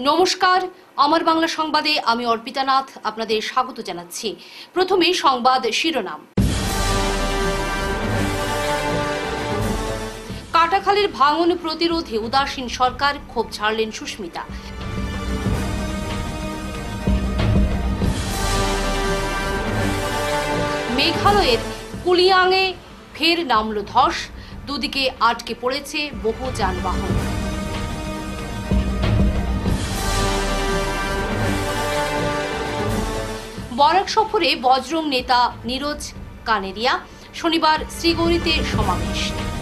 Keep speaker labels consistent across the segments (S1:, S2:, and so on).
S1: নমস্কার, আমার বাংলা সংবাদে আমি অর্পিতা নাথ আপনাদের স্বাগত জানাচ্ছি। প্রথমে সংবাদ শিরোনাম। কাটাখালীর ভাঙন প্রতিরোধে উদাসীন সরকার, ক্ষোভ ঝাড়লেন সুস্মিতা। মেঘালয়ের কুলিয়াংয়ে ফের নামল ধস, দুদিকে আটকে পড়েছে বহু যানবাহন। বরাক সফরে বজরং নেতা নীরজ কানেরিয়া, শনিবার শ্রীগৌরীতে সমাবেশ।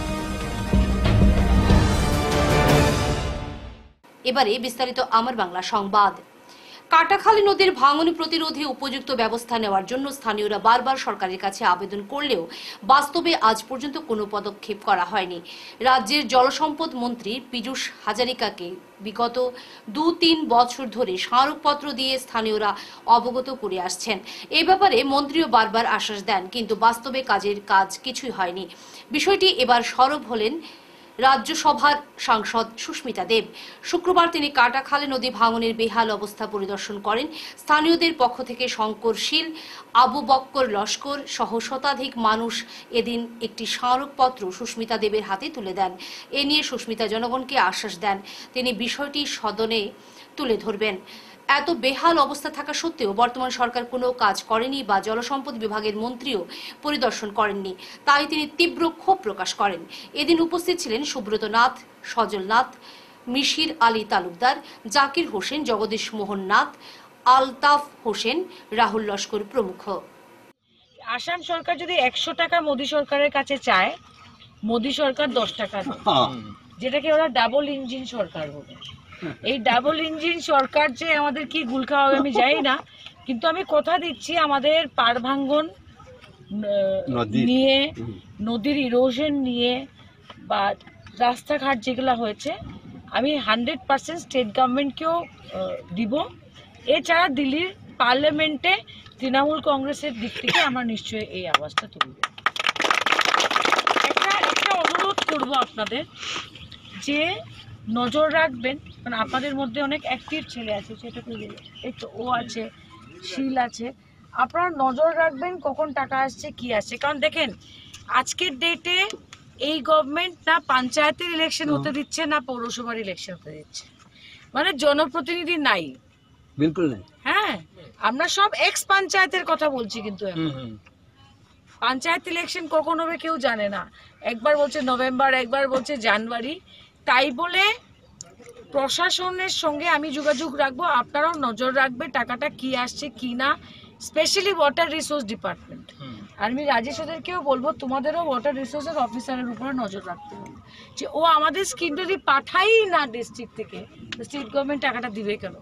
S1: এবারে বিস্তারিত আমার বাংলা সংবাদ। কাটাখালী নদীর ভাঙন প্রতিরোধে উপযুক্ত ব্যবস্থা নেওয়ার জন্য স্থানীয়রা বারবার সরকারের কাছে আবেদন করলেও বাস্তবে আজ পর্যন্ত কোনো পদক্ষেপ করা হয়নি। রাজ্যের জলসম্পদ মন্ত্রী পীযূষ হাজারিকাকে বিগত 2-3 বছর ধরে স্মারকপত্র দিয়ে স্থানীয়রা অবগত করে আসছেন। এ ব্যাপারে মন্ত্রীও বারবার আশ্বাস দেন, কিন্তু বাস্তবে কাজ কিছুই হয়নি। বিষয়টি এবার সরব হলেন রাজ্যসভার সাংসদ সুস্মিতা দেব। শুক্রবার তিনি কাটাখালী নদী ভাঙনের বেহাল অবস্থা পরিদর্শন করেন। স্থানীয়দের পক্ষ থেকে শঙ্কর শীল, আবু বক্কর লস্কর সহ শতাধিক মানুষ এদিন একটি স্মারকপত্র সুস্মিতা দেবের হাতে তুলে দেন। এ নিয়ে সুস্মিতা জনগণকে আশ্বাস দেন তিনি বিষয়টি সদনে তুলে ধরবেন। এত বেহাল অবস্থা থাকা সত্ত্বেও বর্তমান সরকার কোনো কাজ করেনি বা জলসম্পদ বিভাগের মন্ত্রীও পরিদর্শন করেননি, তাই তিনি তীব্র ক্ষোভ প্রকাশ করেন। এদিন উপস্থিত ছিলেন সুব্রত নাথ, সজল নাথ, মিশির আলী তালুকদার, জাকির হোসেন, জগদীশ মোহন নাথ, আলতাফ হোসেন, রাহুল লস্কর প্রমুখ।
S2: আসাম সরকার যদি 100 টাকা মোদী সরকারের কাছে চায়, মোদী সরকার 10 টাকা দেয়, যেটাকে ওরা ডাবল ইঞ্জিন সরকার বলে। এই ডাবল ইঞ্জিন সরকার যে আমাদের কি গুল খাওয়াবে আমি জানি না, কিন্তু আমি কথা দিচ্ছি আমাদের পাড় ভাঙ্গন নিয়ে, নদীর ইরোশন নিয়ে বা রাস্তাঘাট যেগুলো হয়েছে, আমি 100% স্টেট গভর্নমেন্টকেও দিব। এছাড়া দিল্লির পার্লামেন্টে তৃণমূল কংগ্রেসের দিক থেকে আমরা নিশ্চয়ই এই আওয়াজটা তুলব। একটা অনুরোধ করব আপনাদের যে নজর রাখবেন, কারণ আপনাদের মধ্যে অনেক অ্যাক্টিভ ছেলে আছে, সেটা এই তো ও আছে, শীল আছে, আপনারা নজর রাখবেন কখন টাকা আসছে কি আসছে। কারণ দেখেন আজকের ডেটে এই গভর্নমেন্ট না পঞ্চায়েতের ইলেকশন হতে দিচ্ছে, না পৌরসভার ইলেকশন হতে দিচ্ছে, মানে জনপ্রতিনিধি নাই,
S3: বিলকুল নেই।
S2: হ্যাঁ, আমরা সব এক্স পঞ্চায়েতের কথা বলছি, কিন্তু পঞ্চায়েত ইলেকশন কখন হবে কেউ জানে না। একবার বলছে নভেম্বর, একবার বলছে জানুয়ারি। তাই বলে প্রশাসনের সঙ্গে আমি যোগাযোগ রাখবো, আপনারাও নজর রাখবে টাকাটা কি আসছে কি না, স্পেশালি ওয়াটার রিসোর্স ডিপার্টমেন্ট। আর আমি রাজেশ ওদেরকেও বলবো তোমাদেরও ওয়াটার রিসোর্সের অফিসারের উপরে নজর রাখতে হবে, যে ও আমাদের স্কিম যদি পাঠাই না ডিস্ট্রিক্ট থেকে, স্টেট গভর্নমেন্ট টাকাটা দিবে কেন?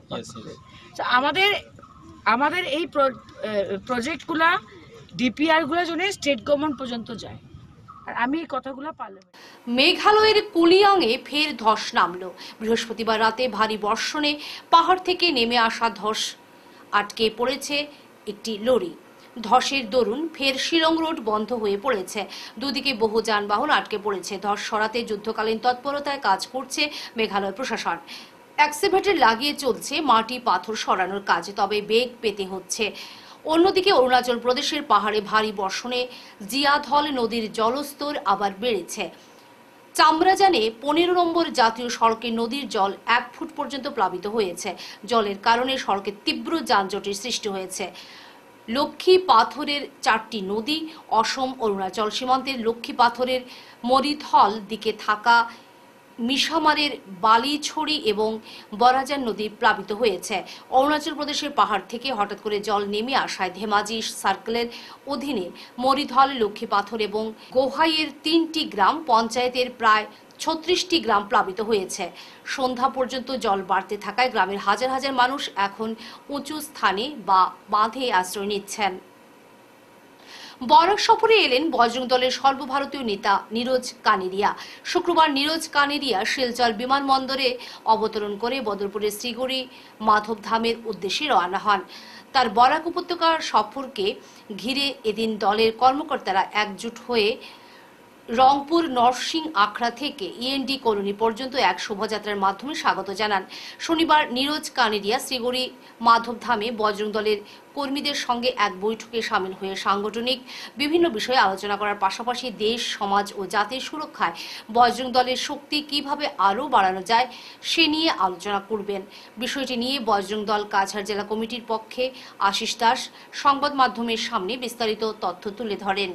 S2: আমাদের এই প্রজেক্টগুলা ডিপিআরগুলো যেন স্টেট গভর্নমেন্ট পর্যন্ত যায়, আর আমি এই কথাগুলো পার্লামেন্ট।
S1: মেঘালয়ের কুলিয়াংয়ে ফের ধস নামল। বৃহস্পতিবার রাতে ভারী বর্ষণে পাহাড় থেকে নেমে আসা ধস আটকে পড়েছে একটি লরি। ধসের দরুন ফের শিলং রোড বন্ধ হয়ে পড়েছে, দুদিকে বহু যানবাহন আটকে পড়েছে। ধস সরাতে যুদ্ধকালীন তৎপরতায় কাজ করছে মেঘালয় প্রশাসন। এক্সকাভেটর লাগিয়ে চলছে মাটি পাথর সরানোর কাজ, তবে বেগ পেতে হচ্ছে। অন্যদিকে অরুণাচল প্রদেশের পাহাড়ে ভারী বর্ষণে জিয়াধল নদীর জলস্তর আবার বেড়েছে। চামড়াজানে 15 নম্বর জাতীয় সড়কে নদীর জল 1 ফুট পর্যন্ত প্লাবিত হয়েছে। জলের কারণে সড়কে তীব্র যানজটের সৃষ্টি হয়েছে। লক্ষ্মী পাথরের 4টি নদী, অসম অরুণাচল সীমান্তের লক্ষ্মী পাথরের মরিধল দিকে থাকা মিশামারের বালিছড়ি এবং বরাজান নদী প্লাবিত হয়েছে। অরুণাচল প্রদেশের পাহাড় থেকে হঠাৎ করে জল নেমে আসায় ধেমাজি সার্কেলের অধীনে মরিধল, লক্ষ্মী পাথর এবং গোহাইয়ের 3টি গ্রাম পঞ্চায়েতের প্রায় 36টি গ্রাম প্লাবিত হয়েছে। সন্ধ্যা পর্যন্ত জল বাড়তে থাকায় গ্রামের হাজার হাজার মানুষ এখন উঁচু স্থানে বা বাঁধে আশ্রয় নিচ্ছেন। বরাক সফরে এলেন বজরং দলের সর্বভারতীয় নেতা নীরজ কানেরিয়া। শুক্রবার নীরজ কানেরিয়া শিলচর বিমানবন্দরে অবতরণ করে বদরপুরের শ্রীগৌরী মাধবধামের উদ্দেশ্যে রওনা হন। তার বরাক উপত্যকার সফরকে ঘিরে এদিন দলের কর্মকর্তারা একজোট হয়ে রংপুর নরসিং আখড়া থেকে ইএনডি কলোনি পর্যন্ত এক শোভাযাত্রার মাধ্যমে স্বাগত জানান। শনিবার নীরজ কানেরিয়া শ্রীগড়ি মাধবধামে বজরং দলের কর্মীদের সঙ্গে এক বৈঠকে সামিল হয়ে সাংগঠনিক বিভিন্ন বিষয়ে আলোচনা করার পাশাপাশি দেশ, সমাজ ও জাতির সুরক্ষায় বজরং দলের শক্তি কিভাবে আরও বাড়ানো যায় সে নিয়ে আলোচনা করবেন। বিষয়টি নিয়ে বজরং দল কাছাড় জেলা কমিটির পক্ষে আশিস দাস সংবাদ মাধ্যমের সামনে বিস্তারিত তথ্য তুলে ধরেন।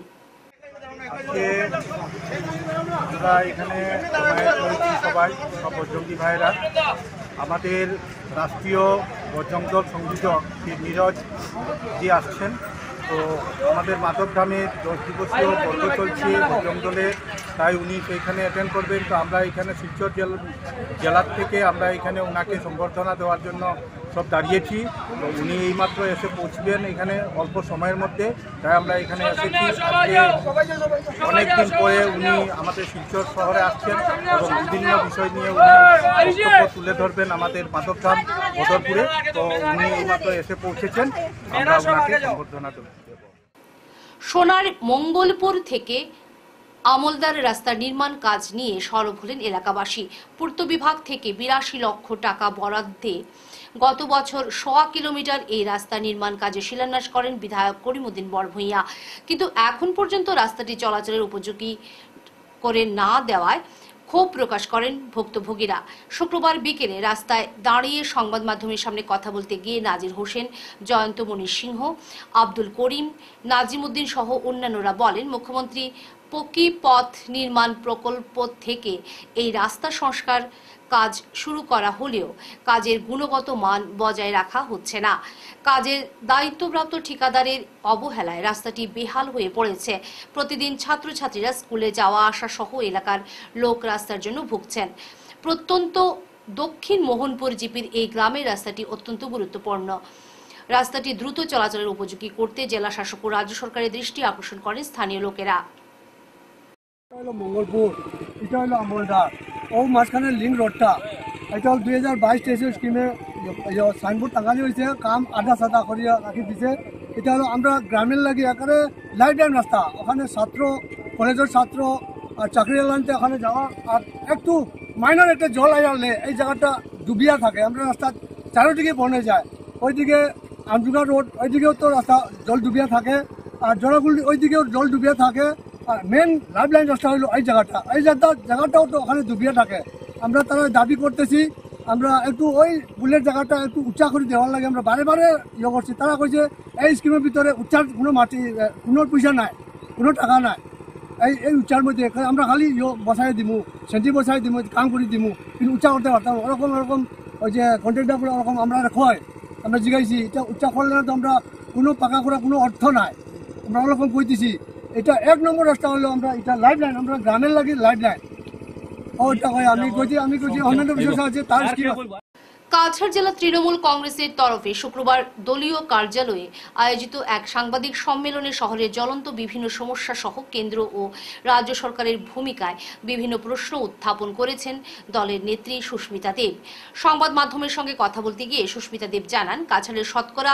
S3: আমরা এখানে সবাই সব বজরঙ্গী ভাইরা আমাদের রাষ্ট্রীয় বজরং দল সংযোজক শ্রী নীরজ জি আসছেন। তো আমাদের মাধবধামে 10 দিবসীয় বর্গ চলছে বজরং দলের, তাই উনি সেইখানে অ্যাটেন্ড করবেন। তো আমরা এখানে শিলচর জেলার থেকে আমরা এখানে ওনাকে সংবর্ধনা দেওয়ার জন্য সব দাঁড়িয়েছি। তো উনি এইমাত্র এসে পৌঁছবেন এখানে অল্প সময়ের মধ্যে, তাই আমরা এখানে এসেছি। আজকে অনেকদিন পরে উনি আমাদের শিলচর শহরে আসছেন এবং বিভিন্ন বিষয় নিয়ে উনি বক্তব্য তুলে ধরবেন আমাদের মাধবধাম বদরপুরে। তো উনি এইমাত্র এসে পৌঁছেছেন, আমরা ওনাকে সংবর্ধনা দেব।
S1: সোনার মঙ্গলপুর থেকে আমলদার রাস্তার নির্মাণ কাজ নিয়ে সরব হলেন এলাকাবাসী। পূর্ত বিভাগ থেকে 82 লক্ষ টাকা বরাদ্দে গত বছর 1.25 কিলোমিটার এই রাস্তা নির্মাণ কাজে শিলান্যাস করেন বিধায়ক করিমউদ্দিন বড়ভূঁইয়া, কিন্তু এখন পর্যন্ত রাস্তাটি চলাচলের উপযোগী করে না দেওয়ায় ক্ষোভ প্রকাশ করেন ভুক্তভোগীরা। শুক্রবার বিকেলে রাস্তায় দাঁড়িয়ে সংবাদ মাধ্যমের সামনে কথা বলতে গিয়ে নাজির হোসেন, জয়ন্তমণি সিংহ, আব্দুল করিম, নাজিমউদ্দিন সহ অন্যান্যরা বলেন, মুখ্যমন্ত্রী পকি পথ নির্মাণ প্রকল্প থেকে এই রাস্তা সংস্কার কাজ শুরু করা হলেও কাজের গুণগত মান বজায় রাখা হচ্ছে না। কাজের দায়িত্বপ্রাপ্ত ঠিকাদারের অবহেলায় রাস্তাটি বেহাল হয়ে পড়েছে। প্রতিদিন ছাত্রছাত্রীরা স্কুলে যাওয়া আসা সহ এলাকার লোক রাস্তার জন্য ভুগছেন। প্রত্যন্ত দক্ষিণ মোহনপুর জিপির এই গ্রামের রাস্তাটি অত্যন্ত গুরুত্বপূর্ণ। রাস্তাটি দ্রুত চলাচলের উপযোগী করতে জেলা শাসক ও রাজ্য সরকারের দৃষ্টি আকর্ষণ করেন স্থানীয় লোকেরা।
S4: মঙ্গলপুর, এটা হলো আমলদার, ও মাঝখানে লিঙ্ক রোডটা, এটা 2022-23 স্কিমে সাইনবোর্ড টাঙানো হয়েছে, কাম আধা সাদা করিয়া রাখি দিছে। এটা হলো আমরা গ্রামের লাগে একেবারে লাইফ টাইম রাস্তা, ওখানে ছাত্র, কলেজের ছাত্র আর চাকরি লাইনতে ওখানে যাওয়া, আর একটু মাইনর একটা জল আইলে এই জায়গাটা ডুবিয়া থাকে, আমরা রাস্তা চারিদিকে বনে যায়। ওইদিকে আমজুগা রোড ওইদিকেও তো রাস্তা জল ডুবিয়া থাকে, আর জলাগুলি ওইদিকেও জল ডুবিয়া থাকে। আর মেন লাইফ লাইন রাস্তা হলো এই জায়গাটা, এই জায়গাটাও তো ওখানে ডুবিয়ে থাকে। আমরা তারা দাবি করতেছি আমরা একটু ওই বুলের জায়গাটা একটু উচ্চা করে দেওয়ার লাগে, আমরা বারে বারে ইয়ে করছি। তারা কইছে এই স্কিমের ভিতরে উচ্চার কোনো মাটি, কোনো পয়সা নাই, কোনো টাকা নাই, এই উচ্চার মধ্যে আমরা খালি বসাই দিমু, সেন্টি বসাই দিমু, কাম করে দিমু, কিন্তু উচ্চা করতে পারতাম ওরকম ওই যে কন্ট্রাক্টরগুলো ওরকম আমরা কয়, আমরা জিগাইছি এটা উচ্চা করলে না তো আমরা কোনো পাকা করা কোনো অর্থ নাই, আমরা ওরকম কইতেছি। এটা 1 নম্বর রাস্তা হলো আমরা এটা লাইফ লাইন, আমরা গ্রামের লাগে লাইফ লাইন। ওটা হয় আমি কইছি অন্যান্য বিষয় আছে তার স্কিম।
S1: কাছাড় জেলা তৃণমূল কংগ্রেসের তরফে শুক্রবার দলীয় কার্যালয়ে আয়োজিত এক সাংবাদিক সম্মেলনে শহরের জ্বলন্ত বিভিন্ন সমস্যা সহ কেন্দ্র ও রাজ্য সরকারের ভূমিকায় বিভিন্ন প্রশ্ন উত্থাপন করেছেন দলের নেত্রী সুস্মিতা দেব। সংবাদ মাধ্যমের সঙ্গে কথা বলতে গিয়ে সুস্মিতা দেব জানান, কাছাড়ের শতকরা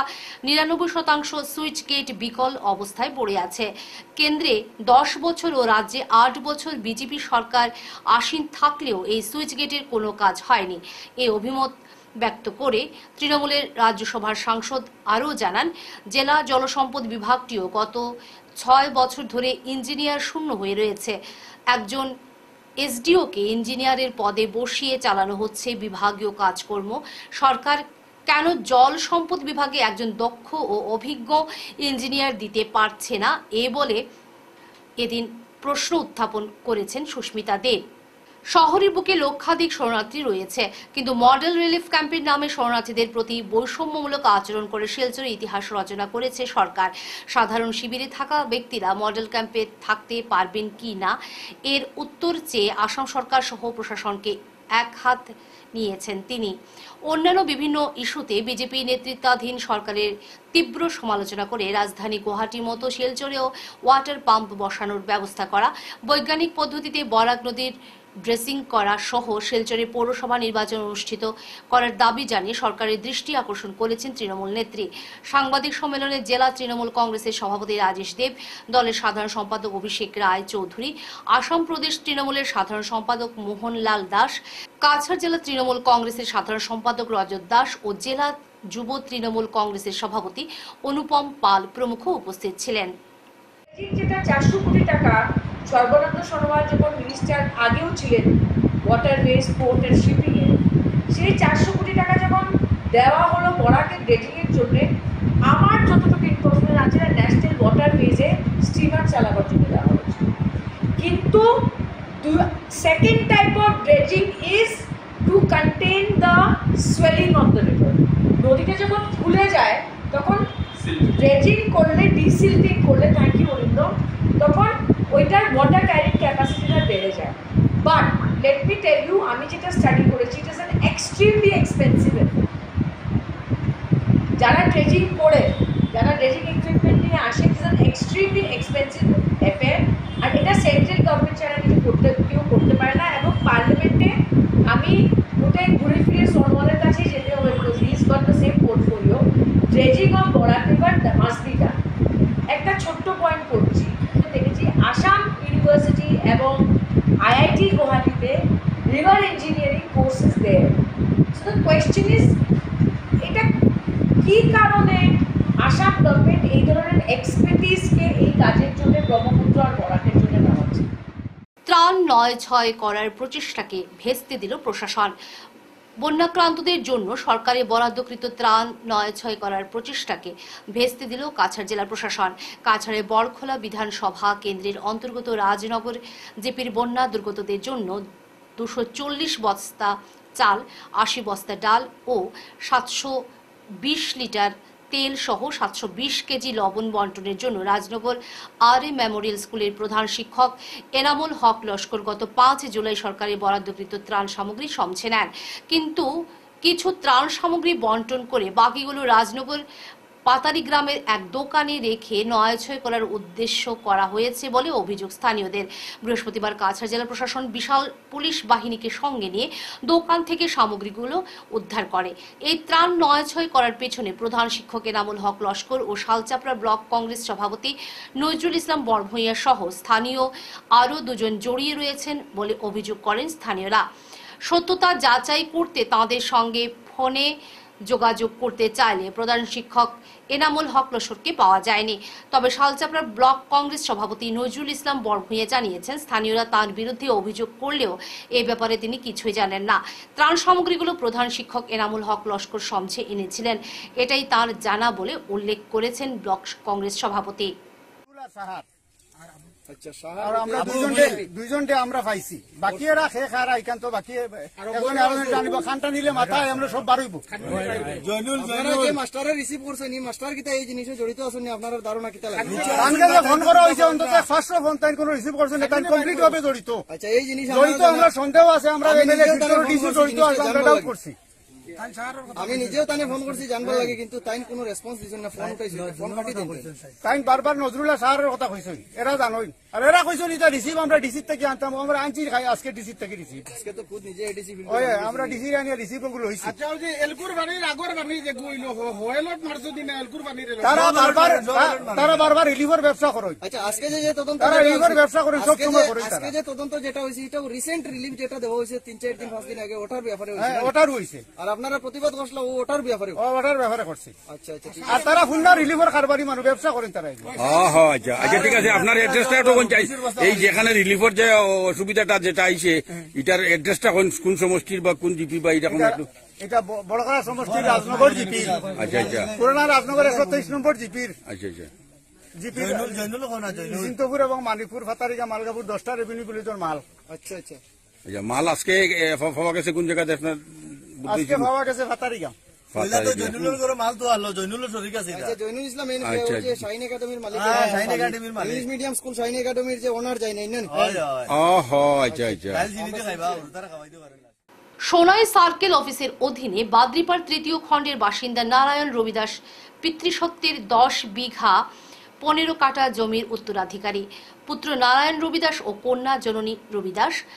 S1: 99% সুইচ গেট বিকল অবস্থায় পড়ে আছে। কেন্দ্রে 10 বছর ও রাজ্যে 8 বছর বিজেপি সরকার আসীন থাকলেও এই সুইচ গেটের কোনো কাজ হয়নি। এই অভিমত ব্যক্ত করে তৃণমূলের রাজ্যসভার সাংসদ আরও জানান, জেলা জলসম্পদ বিভাগটিও গত 6 বছর ধরে ইঞ্জিনিয়ার শূন্য হয়ে রয়েছে। একজন এসডিওকে ইঞ্জিনিয়ারের পদে বসিয়ে চালানো হচ্ছে বিভাগীয় কাজকর্ম। সরকার কেন জল সম্পদ বিভাগে একজন দক্ষ ও অভিজ্ঞ ইঞ্জিনিয়ার দিতে পারছে না, এ বলে এদিন প্রশ্ন উত্থাপন করেছেন সুস্মিতা দেব। শহরের বুকে লক্ষাধিক শরণার্থী রয়েছে, কিন্তু মডেল রিলিফ ক্যাম্পের নামে শরণার্থীদের প্রতি বৈষম্যমূলক আচরণ করে শিলচরে ইতিহাস রচনা করেছে সরকার। সাধারণ শিবিরে থাকা ব্যক্তিরা মডেল ক্যাম্পে থাকতে পারবেন কি না এর উত্তর চেয়ে আসাম সরকার সহ প্রশাসনকে এক হাত নিয়েছেন তিনি। অন্যান্য বিভিন্ন ইস্যুতে বিজেপি নেতৃত্বাধীন সরকারের তীব্র সমালোচনা করে রাজধানী গুয়াহাটির মতো শিলচরেও ওয়াটার পাম্প বসানোর ব্যবস্থা করা, বৈজ্ঞানিক পদ্ধতিতে বরাক নদীর ড্রেসিং করা সহ শিলচরে পৌরসভা নির্বাচন অনুষ্ঠিত করার দাবি জানিয়ে সরকারের দৃষ্টি আকর্ষণ করেছেন তৃণমূল নেত্রী। সাংবাদিক সম্মেলনে জেলা তৃণমূল কংগ্রেসের সভাপতি রাজেশ দেব, দলের সাধারণ সম্পাদক অভিষেক রায় চৌধুরী, আসাম প্রদেশ তৃণমূলের সাধারণ সম্পাদক মোহনলাল দাস, কাছাড় জেলা তৃণমূল কংগ্রেসের সাধারণ সম্পাদক রজত দাস ও জেলা যুব তৃণমূল কংগ্রেসের সভাপতি অনুপম পাল প্রমুখ উপস্থিত ছিলেন।
S2: যেটা 400 কোটি টাকা সর্বানন্দ সোনোয়াল যখন মিনিস্টার আগেও ছিলেন ওয়াটারওয়েজ, পোর্ট এন্ড শিপিং এ, সেই 400 কোটি টাকা যখন দেওয়া হলো বরাকের ড্রেজিং এর জন্য, আমার যতটুকু ইনফরমেশন আছে ন্যাশনাল ওয়াটারওয়েজে স্টিমার চালাবার জন্য দেওয়া হয়েছে। কিন্তু second type of dredging is to contain the swelling of the river. নদীটা যখন ফুলে যায় তখন ড্রেজিং করলে, ডিসিল্টিং করলে, থ্যাংক ইউ অরিন্দ, তখন ওইটার ওয়াটার ক্যারিং ক্যাপাসিটিটা বেড়ে যায়। But let me tell you, আমি যেটা স্টাডি করেছি, it is an extremely expensive effect. যারা ড্রেজিং করে, যারা ড্রেজিং ইকুইপমেন্ট নিয়ে আসে, it is an extremely expensive affair. আর এটা সেন্ট্রাল গভর্নমেন্ট ছাড়া কেউ করতে পারে না। এবং পার্লামেন্টে আমি ওটাই ঘুরে ফিরে সোনোয়ালের কাছেই যেতে হবে, because he is got the same portfolio. Dredging of Barak river must be done. একটা ছোট্ট পয়েন্ট করছি, দেখেছি আসাম ইউনিভার্সিটি এবং আইআইটি গুয়াহাটিতে রিভার ইঞ্জিনিয়ারিং কোর্সেস দেয়। সো দ্য কোয়েশ্চেন ইজ, এটা কি কারণে আসাম গভর্নমেন্ট এই ধরনের এক্সপার্টিসকে এই কাজের জন্য ব্রহ্মপুত্র আর বরাকের জন্য নামাচ্ছে?
S1: ত্রাণ নয় ছয় করার প্রচেষ্টাকে ভেস্তে দিল প্রশাসন। বন্যাক্রান্তদের জন্য সরকারি বরাদ্দকৃত ত্রাণ নয় ছয় করার প্রচেষ্টাকে ভেস্তে দিল কাছাড় জেলা প্রশাসন। কাছাড়ের বড়খোলা বিধানসভা কেন্দ্রের অন্তর্গত রাজনগর জেপির বন্যা দুর্গতদের জন্য 240 বস্তা চাল, 80 বস্তা ডাল ও 720 লিটার তেল সহ 720 কেজি লবণ বন্টনের জন্য রাজনগর আর এ মেমোরিয়াল স্কুলের প্রধান শিক্ষক এনামুল হক লস্কর গত 5 জুলাই সরকারি বরাদ্দকৃত ত্রাণ সামগ্রী সমছে নেন। কিন্তু কিছু ত্রাণ সামগ্রী বন্টন করে বাকিগুলো রাজনগর পাতারি গ্রামের এক দোকানে রেখে নয় ছয় করার উদ্দেশ্য করা হয়েছে বলে অভিযোগ স্থানীয়দের। বৃহস্পতিবার কাছাড় জেলা প্রশাসন বিশাল পুলিশ বাহিনীকে সঙ্গে নিয়ে দোকান থেকে সামগ্রীগুলো উদ্ধার করে। এই ত্রাণ নয় ছয় করার পেছনে প্রধান শিক্ষক এনামুল হক লস্কর ও শালচাপড়া ব্লক কংগ্রেস সভাপতি নজরুল ইসলাম বড়ভূঁইয়া সহ স্থানীয় আরও দুজন জড়িয়ে রয়েছেন বলে অভিযোগ করেন স্থানীয়রা। সত্যতা যাচাই করতে তাঁদের সঙ্গে ফোনে যোগাযোগ করতে চাইলে প্রধান শিক্ষক এনামুল হক লস্করকে পাওয়া যায়নি। তবে শালচাপড়া ব্লক কংগ্রেস সভাপতি নজরুল ইসলাম বড়ভূঁইয়া জানিয়েছেন, স্থানীয়রা তাঁর বিরুদ্ধে অভিযোগ করলেও এ ব্যাপারে তিনি কিছুই জানেন না। ত্রাণ সামগ্রীগুলো প্রধান শিক্ষক এনামুল হক লস্কর সমছে এনেছিলেন, এটাই তাঁর জানা বলে উল্লেখ করেছেন ব্লক কংগ্রেস সভাপতি।
S3: আর আমরা দুইজনটে আমরা পাইছি, বাকি এরা খে খারা এখান তো বাকি জানিব খানটা নিলে মাথায় আমরা সব বাড়ইব।
S5: মাস্টারে রিসিভ করছেন, মাস্টার কিতা এই জিনিসে জড়িত আছেন, আপনার ধারণা কিতা লাগে?
S3: ফোন করা হয়েছে, অন্তত ফার্স্ট ফোন তাই কোনো রিসিভ করছেন না, তাই কমপ্লিট ভাবে জড়িত।
S5: আচ্ছা, এই জিনিস
S3: জড়িত আমরা সন্দেহ আছে, আমরা এমএলএ ডিসি জড়িত আছে, আমরা ডাউট করছি।
S5: আমি নিজেও তানে ফোন করছি জানবার লাগে, কিন্তু তাই কোনো রেসপন্স দিছেন না, ফোন উঠাইছে, ফোন কাটি দিন।
S3: তাই বারবার নজরুল্লাহ সাহেবের কথা কইছেন, এরা জানোই। আর এরা কইছেন এটা রিসিভ আমরা ডিসির থেকে আনতাম, আমরা আনছি খাই আজকে ডিসির থেকে রিসিভ।
S5: আজকে তো খুদ নিজে এডিসি ফিল্ড
S3: ওই আমরা ডিসি আনিয়ে রিসিভ গুলো হইছে।
S6: আচ্ছা, ওই যে এলকুর বাড়ির আগর বাড়ি যে কইলো হোয়েলট মারছো দিনা এলকুর বাড়ির
S3: তারা বারবার রিলিফের ব্যবসা করে।
S5: আচ্ছা, আজকে যে তদন্ত,
S3: তারা রিলিফের ব্যবসা করে সব সময় করে।
S5: আজকে যে তদন্ত যেটা হয়েছে, এটা রিসেন্ট রিলিফ যেটা দেওয়া হয়েছে 3-4 দিন 5 দিন আগে, ওটার ব্যাপারে হয়েছে।
S3: ওটার হইছে।
S5: আর আপনারা প্রতিবাদ করছিল ওটার ব্যাপারে?
S3: ওটার ব্যাপারে করছে।
S5: আচ্ছা আচ্ছা,
S3: আর তারা ফুলনা রিলিফের কারবারি মানুষ ব্যবসা করেন তারা।
S7: আচ্ছা আচ্ছা, ঠিক আছে, আপনার অ্যাড্রেসটা একটু চাই। এই যেখানে রিলিফের যে অসুবিধাটা যেটা আইছে, এটার অ্যাড্রেসটা কোন সমষ্টির বা কোন জিপি বা এটা কোন একটু?
S3: এটা বড়খলা সমষ্টির রাজনগর জিপি।
S7: আচ্ছা আচ্ছা,
S3: পুরানা রাজনগর 123 নম্বর জিপির।
S7: আচ্ছা আচ্ছা,
S3: জিপি জিন্তপুর এবং মানিকপুর, ফাতারিকা, মালগাপুর 10টা রেভিনিউ ভিলেজের মাল।
S5: আচ্ছা আচ্ছা
S7: আচ্ছা, মাল আজকে পাওয়া গেছে কোন জায়গাতে আপনার?
S3: আজকে পাওয়া গেছে ফাতারিকা।
S5: জয়নুল ইসলাম শাহিন একাডেমির মালিক, ইংলিশ মিডিয়াম স্কুল শাহিন একাডেমির যে ওনার যাই নাই না?
S7: আচ্ছা আচ্ছা।
S1: সোনাই সার্কেল অফিসের অধীনে বাদ্রিপাড় তৃতীয় খণ্ডের বাসিন্দা নারায়ণ রবিদাস পিতৃসত্ত্বের 10 বিঘা 15 কাঠা জমির উত্তরাধিকারী। পুত্র নারায়ণ রবিদাস ও কন্যা জননী রবিদাস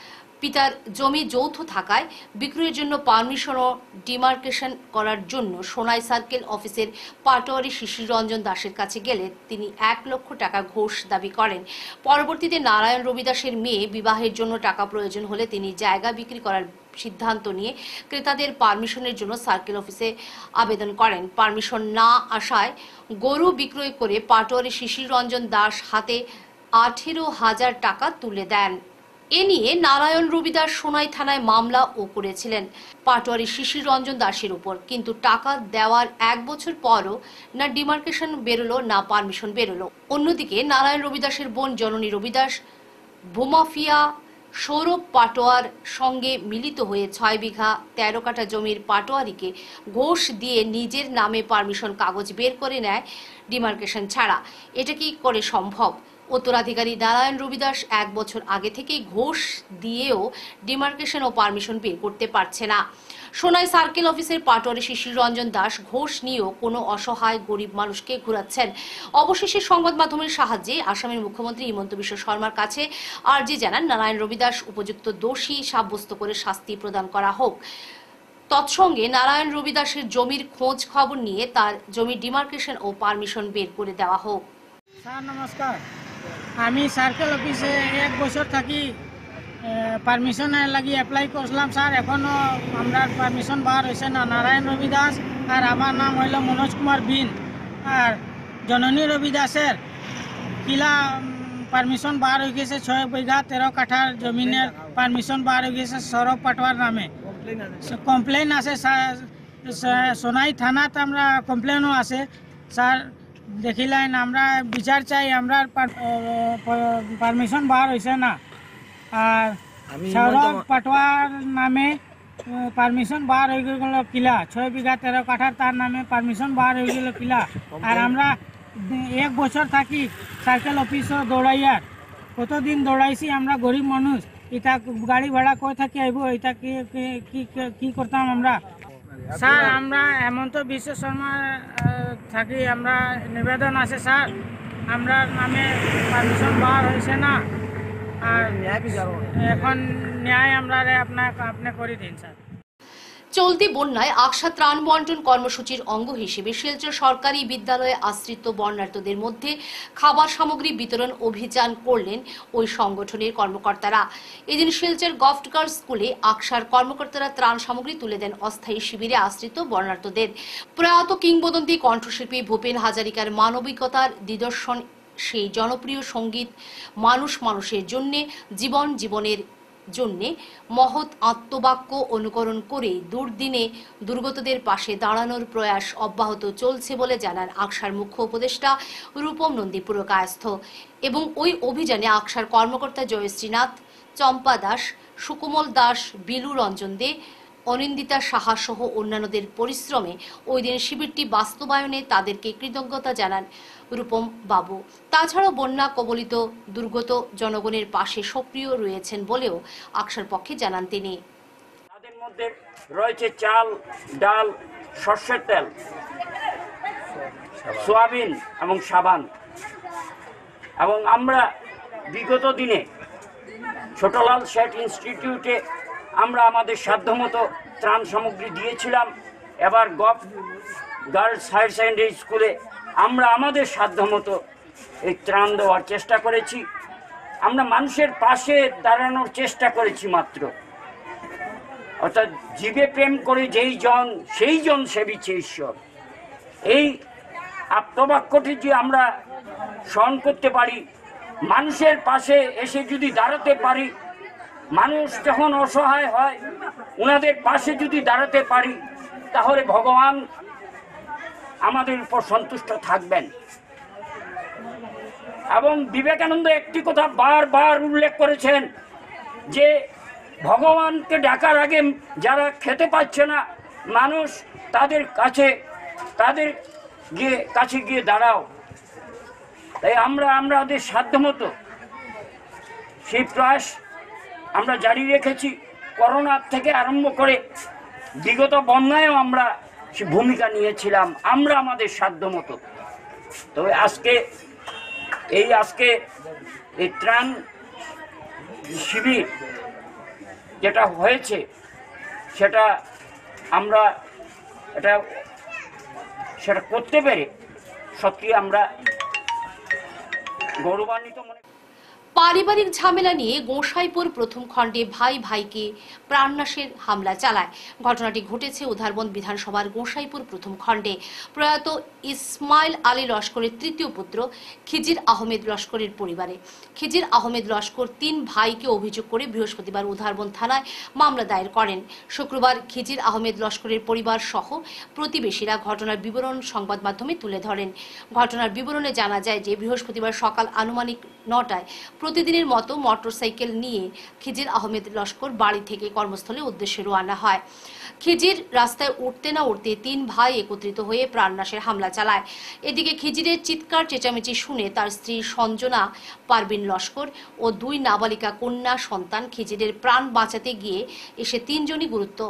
S1: পিতার জমি যৌথ থাকায় বিক্রয়ের জন্য পারমিশন ও ডিমার্কেশন করার জন্য সোনাই সার্কেল অফিসের পাটোয়ারি শিশির রঞ্জন দাসের কাছে গেলে তিনি 1 লক্ষ টাকা ঘোষ দাবি করেন। পরবর্তীতে নারায়ণ রবিদাসের মেয়ে বিবাহের জন্য টাকা প্রয়োজন হলে তিনি জায়গা বিক্রি করার সিদ্ধান্ত নিয়ে ক্রেতাদের পারমিশনের জন্য সার্কেল অফিসে আবেদন করেন। পারমিশন না আসায় গরু বিক্রয় করে পাটোয়ারি শিশির রঞ্জন দাস হাতে 18,000 টাকা তুলে দেন। এ নিয়ে নারায়ণ রবিদাস সোনাই থানায় মামলাও করেছিলেন পাটোয়ারি শিশির রঞ্জন দাসের উপর, কিন্তু টাকা দেওয়ার 1 বছর পরও না ডিমার্কেশন বেরোলো না পারমিশন বেরোলো। অন্যদিকে নারায়ণ রবিদাসের বোন জননী রবিদাস ভূমাফিয়া সৌরভ পাটোয়ার সঙ্গে মিলিত হয়ে 6 বিঘা 13 কাঠা জমির পাটোয়ারিকে ঘোষ দিয়ে নিজের নামে পারমিশন কাগজ বের করে নেয় ডিমার্কেশন ছাড়া। এটা কি করে সম্ভব? উত্তরাধিকারী নারায়ণ রবিদাস 1 বছর আগে থেকেই ঘোষ দিয়েও ডিমার্কেশন ও পারমিশন বের করতে পারছে না। সোনাই সার্কেল অফিসের পাটোয়ারি শিশির রঞ্জন দাস ঘোষ নিয়েও কোনো অসহায় গরিব মানুষকে ঘুরাচ্ছেন। অবশেষে সংবাদ মাধ্যমের সাহায্যে আসামের মুখ্যমন্ত্রী হিমন্ত বিশ্ব শর্মার কাছে আর্জি জানান নারায়ণ রবিদাস উপযুক্ত দোষী সাব্যস্ত করে শাস্তি প্রদান করা হোক। তৎসঙ্গে নারায়ণ রবিদাসের জমির খোঁজ খবর নিয়ে তার জমির ডিমার্কেশন ও পারমিশন বের করে দেওয়া হোক।
S8: স্যার নমস্কার, আমি সার্কেল অফিসে 1 বছর থাকি পারমিশনের লাগি অ্যাপ্লাই করলাম স্যার। এখনও আমরা পারমিশন বার হয়েছে না। নারায়ণ রবিদাস আর আমার নাম হইল মনোজ কুমার বিন, আর জননী রবিদাসের কিলা পারমিশন বার হয়ে গেছে 6 বিঘা 13 কাঠার জমিনের পারমিশন বার হয়ে গেছে সৌরভ পাটোয়ার নামে। কমপ্লেন আছে সোনাই থানাত, আমরা কমপ্লেনও আছে স্যার। দেখিলেন আমরা বিচার চাই, আমরা পারমিশন বার হয়েছে না। আর সৌরভ পাটোয়ার নামে পারমিশন বার হয়ে গেল কিলা 6 বিঘা 13 কাঠার, তার নামে পারমিশন বার হয়ে গেল কিলা। আর আমরা 1 বছর থাকি সাইকেল অফিসও দৌড়াইয়ার, কতদিন দৌড়াইছি আমরা গরিব মানুষ। এটা গাড়ি ভাড়া কই থাকি আইব, এটা কি করতাম আমরা স্যার? আমরা হেমন্ত বিশ্ব শর্মা থাকি, আমরা নিবেদন আছে স্যার, আমরা নামে পারমিশন বার হয়েছে না। আর এখন ন্যায় আমরা আপনি করে দিন স্যার।
S1: চলতি বন্যায় আকসা ত্রাণ বন্টন কর্মসূচির অঙ্গ হিসেবে শিলচর সরকারি বিদ্যালয়ে আশ্রিত বন্যার্তদের মধ্যে খাবার সামগ্রী বিতরণ অভিযান করলেন ওই সংগঠনের কর্মকর্তারা। এদিন শিলচর গভর্নমেন্ট গার্লস স্কুলে আকসার কর্মকর্তারা ত্রাণ সামগ্রী তুলে দেন অস্থায়ী শিবিরে আশ্রিত বন্যার্তদের। প্রয়াত কিংবদন্তি কণ্ঠশিল্পী ভূপেন হাজারিকার মানবিকতার নিদর্শন সেই জনপ্রিয় সঙ্গীত মানুষ মানুষের জন্যে জীবন জীবনের জন্যে মহৎ আত্মবাক্য অনুকরণ করে দুর্দিনে দুর্গতদের পাশে দাঁড়ানোর প্রয়াস অব্যাহত চলছে বলে জানান আকসার মুখ্য উপদেষ্টা রূপম নন্দী পুরকায়স্থ। এবং ওই অভিযানে আকসার কর্মকর্তা জয়শ্রীনাথ, চম্পা দাস, সুকোমল দাস, বিলু রঞ্জন দে, অনিন্দিতা সাহা সহ অন্যান্যদের পরিশ্রমে ওই দিন শিবিরটি বাস্তবায়নে তাদেরকে কৃতজ্ঞতা জানান রূপম বাবু। তাছাড়াও বন্যা কবলিত দুর্গত জনগণের পাশে সক্রিয় রয়েছেন বলেও আকসার পক্ষে জানান তিনি।
S9: তাদের মধ্যে রয়েছে চাল, ডাল, সর্ষের তেল, সোয়াবিন এবং সাবান। এবং আমরা বিগত দিনে ছোটলাল শেঠ ইনস্টিটিউটে আমরা আমাদের সাধ্যমতো ত্রাণ সামগ্রী দিয়েছিলাম। এবার গার্লস হায়ার সেকেন্ডারি স্কুলে আমরা আমাদের সাধ্যমতো এই ত্রাণ দেওয়ার চেষ্টা করেছি। আমরা মানুষের পাশে দাঁড়ানোর চেষ্টা করেছি মাত্র। অর্থাৎ জীবে প্রেম করে সেই জন সেবিছে ঈশ্বর। এই আত্মবাক্যটি যে আমরা স্মরণ করতে পারি, মানুষের পাশে এসে যদি দাঁড়াতে পারি, মানুষ যখন অসহায় হয় ওনাদের পাশে যদি দাঁড়াতে পারি, তাহলে ভগবান আমাদের উপর সন্তুষ্ট থাকবেন। এবং বিবেকানন্দ একটি কথা বারবার উল্লেখ করেছেন যে ভগবানকে ডাকার আগে যারা খেতে পাচ্ছে না মানুষ, তাদের কাছে গিয়ে দাঁড়াও। তাই আমরা আমাদের সাধ্যমতো সেই প্রয়াস আমরা জারি রেখেছি। করোনার থেকে আরম্ভ করে বিগত বন্যায়ও আমরা সে ভূমিকা নিয়েছিলাম আমরা আমাদের সাধ্যমতো। তবে আজকে এই ত্রাণ শিবির যেটা হয়েছে সেটা আমরা সেটা করতে পেরে সত্যি আমরা গৌরবান্বিত মনে।
S1: পারিবারিক ঝামেলা নিয়ে গোসাইপুর প্রথম খণ্ডে ভাই ভাইকে প্রাণনাশের হামলা চালায়। ঘটনাটি ঘটেছে উধারবন্দ বিধানসভার গোসাইপুর প্রথম খণ্ডে। প্রয়াত ইসমাইল আলী লস্করের তৃতীয় পুত্র খিজির আহমেদ লস্করের পরিবারে। খিজির আহমেদ লস্কর 3 ভাইকে অভিযোগ করে বৃহস্পতিবার উধারবন্দ থানায় মামলা দায়ের করেন। শুক্রবার খিজির আহমেদ লস্করের পরিবার সহ প্রতিবেশীরা ঘটনার বিবরণ সংবাদ মাধ্যমে তুলে ধরেন। ঘটনার বিবরণে জানা যায় যে বৃহস্পতিবার সকাল আনুমানিক 9টায় প্রতিদিনের মতো মোটরসাইকেল নিয়ে খিজির আহমেদ লস্কর বাড়ি থেকে কর্মস্থলের উদ্দেশ্যে রওনা হয়। খিজির রাস্তায় উঠতে না উঠতে 3 ভাই একত্রিত হয়ে প্রাণনাশের হামলা চালায়। এদিকে খিজিরের চিৎকার চেঁচামেচি শুনে তার স্ত্রী সঞ্জনা পারভিন লস্কর ও 2 নাবালিকা কন্যা সন্তান খিজিরের প্রাণ বাঁচাতে গিয়ে এসে 3 জনই গুরুতর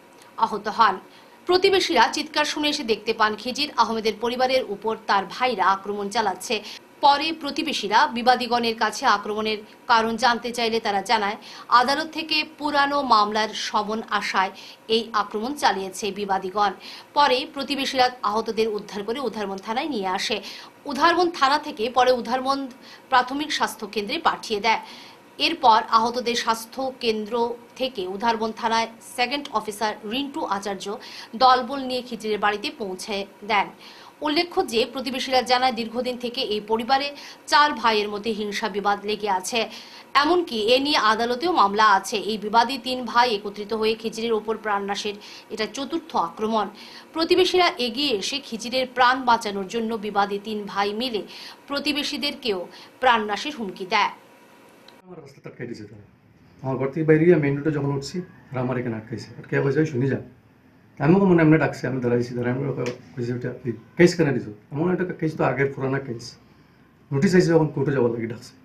S1: আহত হন। প্রতিবেশীরা চিৎকার শুনে এসে দেখতে পান খিজির আহমেদের পরিবারের উপর তার ভাইরা আক্রমণ চালাচ্ছে। পরে প্রতিবেশীরা বিবাদীগণের কাছে আক্রমণের কারণ জানতে চাইলে তারা জানায় আদালত থেকে পুরানো মামলার সমন আসায় এই আক্রমণ চালিয়েছে বিবাদীগণ। পরে প্রতিবেশীরা আহতদের উদ্ধার করে উধারবন্দ থানায় নিয়ে আসে। উধারবন্দ থানা থেকে পরে উধারবন্দ প্রাথমিক স্বাস্থ্য কেন্দ্রে পাঠিয়ে দেয়। এরপর আহতদের স্বাস্থ্য কেন্দ্র থেকে উধারবন্দ থানায় 2nd অফিসার রিন্টু আচার্য দলবল নিয়ে খিজিরের বাড়িতে পৌঁছে দেন। উল্লেখ্য যে প্রতিবেশীরা জানায় দীর্ঘদিন থেকে এই পরিবারে 4 ভাইয়ের মধ্যে হিংসা বিবাদ লেগে আছে। এমনকি এ নিয়ে আদালতেও মামলা আছে। এই বিবাদী 3 ভাই একত্রিত হয়ে খিজিরের ওপর প্রাণনাশের এটা 4র্থ আক্রমণ। প্রতিবেশীরা এগিয়ে এসে খিজিরের প্রাণ বাঁচানোর জন্য বিবাদী 3 ভাই মিলে প্রতিবেশীদেরকেও প্রাণনাশের হুমকি দেয়।
S10: আমার রাস্তা আটকাই দিয়েছে তারা। আমার ঘর থেকে বাইরে গিয়ে মেইন রোডে যখন উঠছি তারা আমার এখানে আটকাইছে। আটকে বসে শুনি যান আমিও মনে এমনি ডাকছে, আমি দাঁড়াইছি দাঁড়াই আমি কইছি ওটা কেস কেন দিছো? এমন একটা কেস তো আগের পুরানা কেস, নোটিস আইসে যখন কোর্টে যাওয়ার লাগে ডাকছে।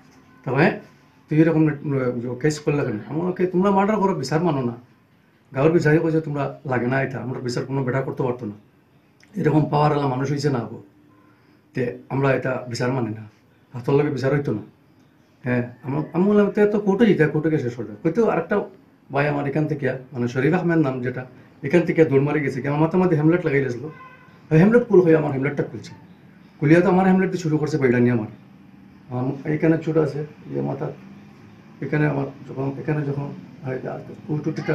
S10: তবে তুই এরকম কেস করলে কেন? আমাকে তোমরা মার্ডার করো, বিচার মানো না। গাঁয়ের বিচারে কইছে তোমরা লাগে না, এটা আমরা বিচার কোনো বেটা করতে পারতো না, এরকম পাওয়ার এলা মানুষ হয়েছে না হবো তে আমরা এটা বিচার মানি না, হাতর লাগে বিচার হইতো না। হ্যাঁ আমি বললাম তো কোর্টে যেতে, কোর্টে গিয়ে শেষ হয়ে হয়তো আরেকটা ভাই আমার এখান থেকে মানে শরীফ আহমেদ নাম, যেটা এখান থেকে দৌড় মারি গেছে, আমার মাথার মধ্যে হেমলেট লাগাই গেছিলো। হেমলেট কুল হয়ে আমার হেমলেটটা খুলছে, খুলিয়া তো আমার হেমলেট শুরু করছে বেড়া নিয়ে আমার এখানে চোট আছে ইয়ে মাথা, এখানে আমার এখানে যখন টুটিটা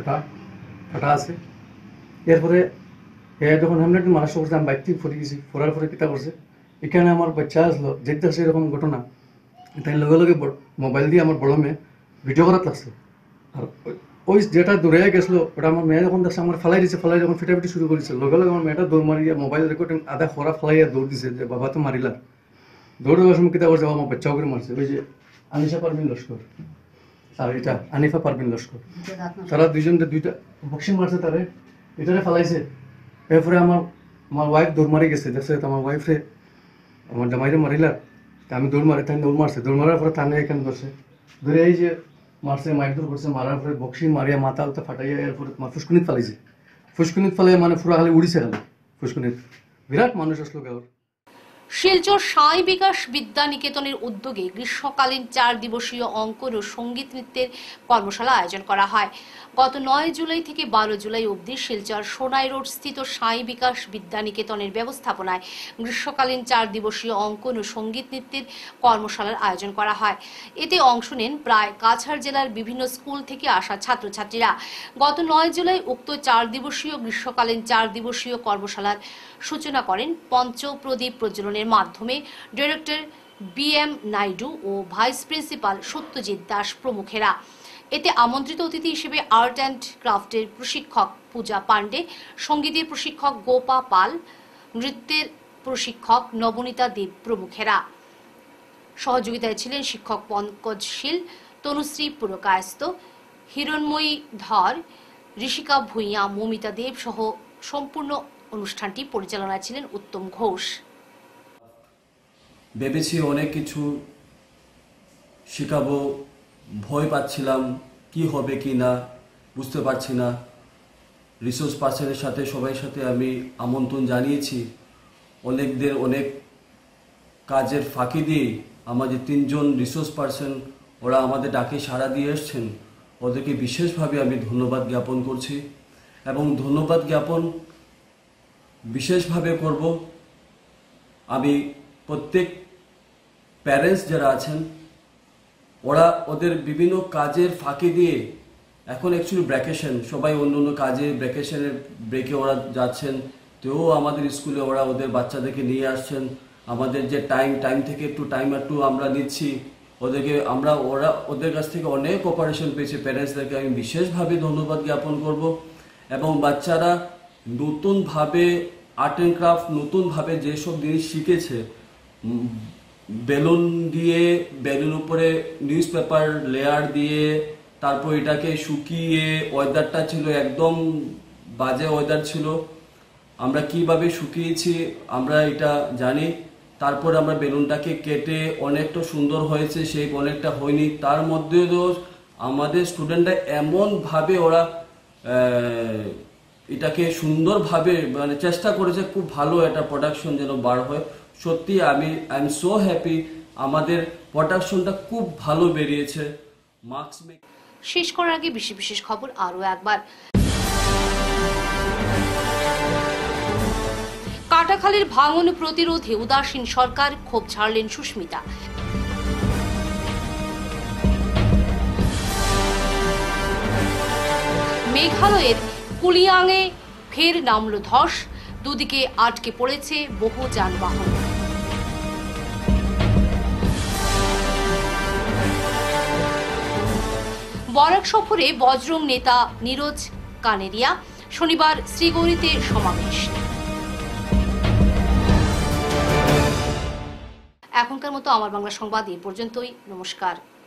S10: ফাটা আছে। এরপরে যখন হেমলেট মারা শুরু করছে আমি বাইক থেকে ফরে গেছি, ফরার পরে কিতা করছে এখানে আমার বাচ্চা আসলো যেতে আসছে এরকম ঘটনা, তাই লগে লগে মোবাইল দিয়ে আমার বড় মেয়ে ভিডিও করার লাগছে। আর ওই যেটা দৌড়ে গেছিলো ওটা আমার মেয়ে যখন দেখছে আমার ফেলাই দিচ্ছে, ফেলাই যখন ফিটাফিটি শুরু করেছে লগে লগে আমার মেয়েটা দৌড় মারিয়া মোবাইল রেকর্ডিং আধা খরা ফেলাইয়া দৌড় দিছে যে বাবা তো মারিলা। দৌড়ে যাওয়ার সময় কিতা করছে আমার বাচ্চাও করে মারছে, ওই যে আনিশা পারভিন লস্কর আর এটা আনিফা পারভিন লস্কর, তারা দুইজনকে 2টা বক্সিং মারছে, তারে এটারে ফেলাইছে। এরপরে আমার ওয়াইফ দৌড় মারি গেছে, দেখছে আমার ওয়াইফে আমার জামাইরে মারিলা, আমি দৌড় মারি, তাই দৌড় মারছে, দৌড় মারার পরে থানে এখানে ধরছে, ধরে এই যে মারছে মাইক দৌড় করছে, মারার পরে বক্সিং মারিয়া মাথা উঠে ফাটাইয়া এরপরে তোমার ফুসকুনিত ফালাইছে, ফুসকুনিত ফালাই মানে পুরো খালি উড়িছে, খালি ফুসকুনিত বিরাট মানুষ আসলো গাঁর।
S1: শিলচর সাই বিকাশ বিদ্যা নিকেতনের উদ্যোগে গ্রীষ্মকালীন 4 দিবসীয় অঙ্কন ও সঙ্গীত নৃত্যের কর্মশালা আয়োজন করা হয়। গত 9 জুলাই থেকে 12 জুলাই অবধি শিলচর সোনাই রোড স্থিত সাই বিকাশ বিদ্যা নিকেতনের ব্যবস্থাপনায় গ্রীষ্মকালীন 4 দিবসীয় অঙ্কন ও সঙ্গীত নৃত্যের কর্মশালার আয়োজন করা হয়। এতে অংশ নেন প্রায় কাছাড় জেলার বিভিন্ন স্কুল থেকে আসা ছাত্রছাত্রীরা। গত 9 জুলাই উক্ত 4 দিবসীয় গ্রীষ্মকালীন 4 দিবসীয় কর্মশালার সূচনা করেন পঞ্চপ্রদীপ প্রজ্বলনের মাধ্যমে ডিরেক্টর BM নাইডু ও ভাইস প্রিন্সিপাল সত্যজিৎ দাস প্রমুখেরা। এতে আমন্ত্রিত অতিথি হিসেবে আর্ট অ্যান্ড ক্রাফটের প্রশিক্ষক পূজা পান্ডে, সঙ্গীতের প্রশিক্ষক গোপা পাল, নৃত্যের প্রশিক্ষক নবনীতা দেব প্রমুখেরা। সহযোগিতায় ছিলেন শিক্ষক পঙ্কজ শীল, তনুশ্রী পুরকায়স্ত, হিরণময়ী ধর, ঋষিকা ভূঁইয়া, মমিতা দেব সহ সম্পূর্ণ অনুষ্ঠানটি পরিচালনায় ছিলেন উত্তম ঘোষ।
S11: ভেবেছি অনেক কিছু শেখাবো, ভয় পাচ্ছিলাম কি হবে কি না বুঝতে পারছি না। রিসোর্স পার্সনের সাথে সবাই সাথে আমি আমন্ত্রণ জানিয়েছি, অনেকদের অনেক কাজের ফাঁকি দিয়ে আমাদের 3 জন রিসোর্স পার্সন ওরা আমাদের ডাকে সাড়া দিয়ে এসছেন। ওদেরকে বিশেষভাবে আমি ধন্যবাদ জ্ঞাপন করছি এবং ধন্যবাদ জ্ঞাপন বিশেষভাবে করব আমি প্রত্যেক প্যারেন্টস যারা আছেন, ওরা ওদের বিভিন্ন কাজের ফাঁকি দিয়ে, এখন অ্যাকচুয়ালি ভ্যাকেশন, সবাই অন্য অন্য কাজে ভ্যাকেশনের ব্রেকে ওরা যাচ্ছেন, তো আমাদের স্কুলে ওরা ওদের বাচ্চাদেরকে নিয়ে আসছেন। আমাদের যে টাইম থেকে একটু আমরা নিচ্ছি ওদেরকে, ওরা ওদের কাছ থেকে অনেক কোঅপারেশন পেয়েছে। প্যারেন্টসদেরকে আমি বিশেষভাবে ধন্যবাদ জ্ঞাপন করব এবং বাচ্চারা নতুনভাবে আর্ট অ্যান্ড ক্রাফট, নতুনভাবে যেসব জিনিস শিখেছে, বেলুন দিয়ে, বেলুন উপরে নিউজ পেপার লেয়ার দিয়ে, তারপর এটাকে শুকিয়ে, ওয়েদারটা ছিল একদম বাজে ওয়েদার ছিল, আমরা কিভাবে শুকিয়েছি আমরা এটা জানি। তারপর আমরা বেলুনটাকে কেটে অনেকটা সুন্দর হয়েছে, সেই অনেকটা হয়নি, তার মধ্যেও আমাদের স্টুডেন্টরা এমনভাবে ওরা এটাকে সুন্দরভাবে মানে চেষ্টা করেছে, খুব ভালো একটা প্রোডাকশন যেন বার হয়। সত্যি আই এম সো হ্যাপি, আমাদের প্রোডাকশনটা খুব ভালো বেরিয়েছে। মার্কস
S1: শেষ করার আগে বিশেষ খবর আরো একবার। কাটাখালীর ভাঙন প্রতিরোধে উদাসীন সরকার, ক্ষোভ ঝাড়লেন সুস্মিতা। মেঘালয়ের কুলিয়াংয়ে ফের নামল ধস, দুদিকে আটকে পড়েছে বহু যানবাহন। বরাক সফরে বজরং নেতা নীরজ কানেরিয়া, শনিবার শ্রীগৌরীতে সমাবেশ। এখনকার মতো আমার বাংলা সংবাদ এ পর্যন্তই। নমস্কার।